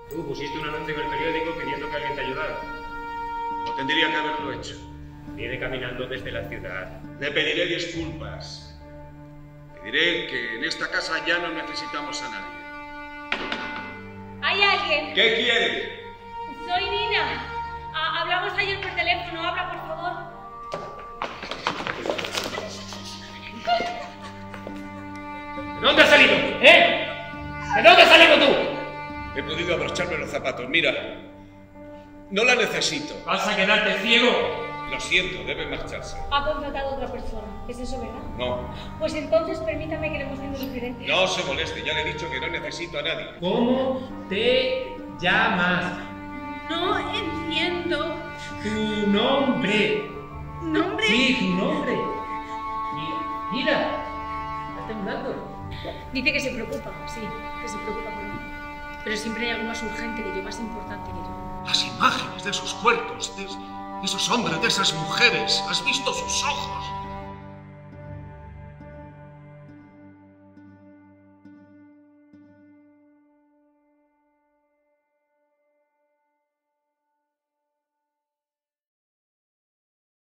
Tú pusiste un anuncio en el periódico pidiendo que alguien te ayudara. No tendría que haberlo hecho. Viene caminando desde la ciudad. Le pediré disculpas. Le diré que en esta casa ya no necesitamos a nadie. ¿Hay alguien? ¿Qué quiere? Soy Nina. Hablamos ayer por teléfono. Habla, por favor. ¿De dónde has salido? ¿Eh? ¿De dónde has salido tú? He podido abrocharme los zapatos. Mira, no la necesito. ¿Vas a quedarte ciego? Lo siento, debe marcharse. Ha contratado a otra persona. ¿Es eso verdad? No. Pues entonces permítame que le muestre los diferentes. No se moleste, ya le he dicho que no necesito a nadie. ¿Cómo te llamas? No entiendo. Tu nombre. ¿Nombre? Sí, tu nombre. Mira, está temblando. Dice que se preocupa, sí, que se preocupa por mí. Pero siempre hay algo más urgente que yo, más importante que yo. Las imágenes de esos cuerpos, de esos hombres, de esas mujeres. ¿Has visto sus ojos?